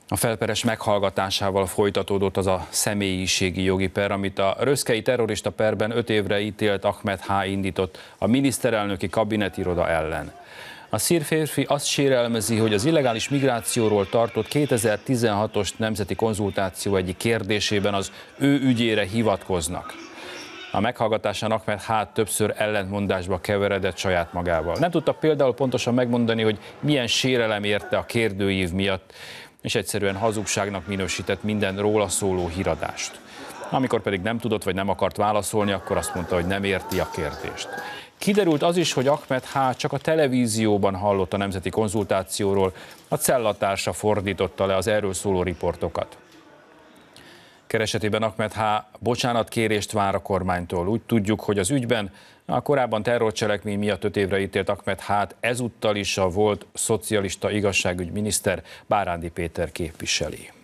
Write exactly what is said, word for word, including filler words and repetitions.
A felperes meghallgatásával folytatódott az a személyiségi jogi per, amit a röszkei terrorista perben öt évre ítélt Ahmed H. indított a miniszterelnöki kabinetiroda ellen. A szír férfi azt sérelmezi, hogy az illegális migrációról tartott kétezer-tizenhatos nemzeti konzultáció egyik kérdésében az ő ügyére hivatkoznak. A meghallgatásán Ahmed H. többször ellentmondásba keveredett saját magával. Nem tudta például pontosan megmondani, hogy milyen sérelem érte a kérdőív miatt, és egyszerűen hazugságnak minősített minden róla szóló híradást. Amikor pedig nem tudott vagy nem akart válaszolni, akkor azt mondta, hogy nem érti a kérdést. Kiderült az is, hogy Ahmed H. csak a televízióban hallott a nemzeti konzultációról, a cellatársa fordította le az erről szóló riportokat. Keresetében Ahmed H. bocsánatkérést vár a kormánytól. Úgy tudjuk, hogy az ügyben a korábban terrorcselekmény miatt öt évre ítélt Ahmed H.-t ezúttal is a volt szocialista igazságügyminiszter Bárándi Péter képviseli.